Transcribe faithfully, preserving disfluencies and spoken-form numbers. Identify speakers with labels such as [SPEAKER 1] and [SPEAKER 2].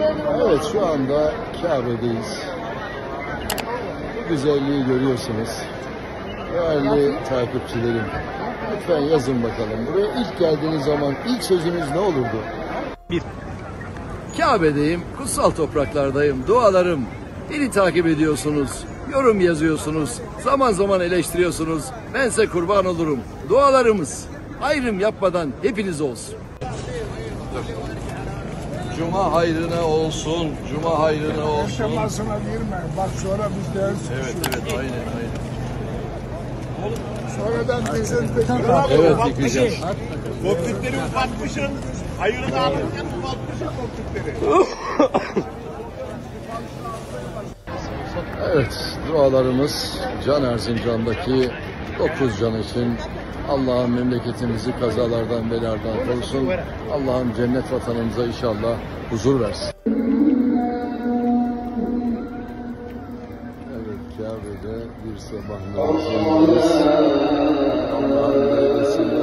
[SPEAKER 1] Evet, şu anda Kabe'deyiz. Bu güzelliği görüyorsunuz. Değerli takipçilerim, lütfen yazın bakalım. Buraya ilk geldiğiniz zaman ilk sözünüz ne olurdu?
[SPEAKER 2] Bir.
[SPEAKER 1] Kabe'deyim, kutsal topraklardayım, dualarım. Beni takip ediyorsunuz, yorum yazıyorsunuz, zaman zaman eleştiriyorsunuz. Bense kurban olurum. Dualarımız ayrım yapmadan hepiniz olsun. Cuma hayrına olsun, Cuma hayrına olsun.
[SPEAKER 3] Temasına girme. Bak sonra biz ders.
[SPEAKER 1] Evet, evet, aynen, aynen.
[SPEAKER 3] Sonradan dezenfekte.
[SPEAKER 1] Evet, yıkayacağız.
[SPEAKER 2] Koptikleri ufaltmışsın. Hayırını alırken ufaltmışsın koptikleri.
[SPEAKER 1] Evet, dualarımız Can Erzincan'daki dokuz can için. Allah'ım memleketimizi kazalardan, belalardan korusun. Allah'ım cennet vatanımıza inşallah huzur versin. Evet, Kabe'de bir sabah namazındayız. Allah'ın